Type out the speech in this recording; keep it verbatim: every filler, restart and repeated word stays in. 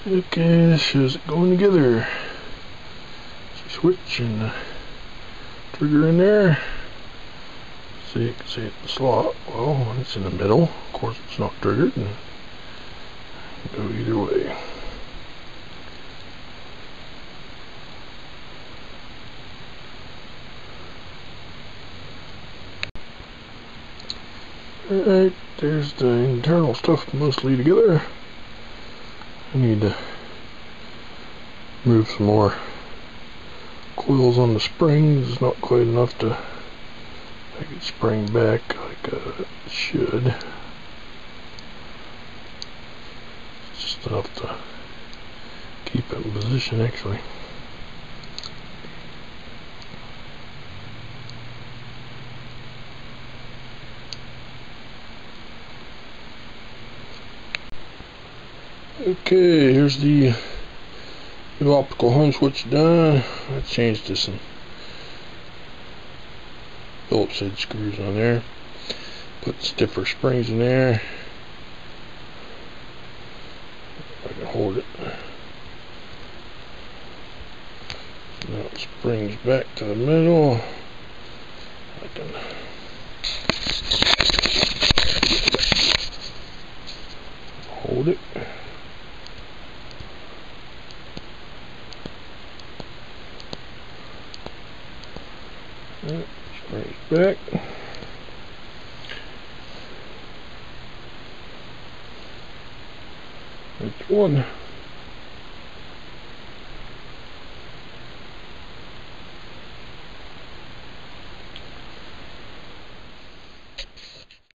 Okay, this shows it going together. Switch and the trigger in there. So you can see it in the slot. Well, it's in the middle. Of course, it's not triggered. And go either way. Alright, there's the internal stuff mostly together. I need to move some more coils on the springs. It's not quite enough to make it spring back like uh, it should. It's just enough to keep it in position actually. Okay, here's the new optical home switch done. I changed to some Phillips head screws on there. Put stiffer springs in there. If I can hold it. Now it springs back to the middle. I can hold it. That springs back. That's one.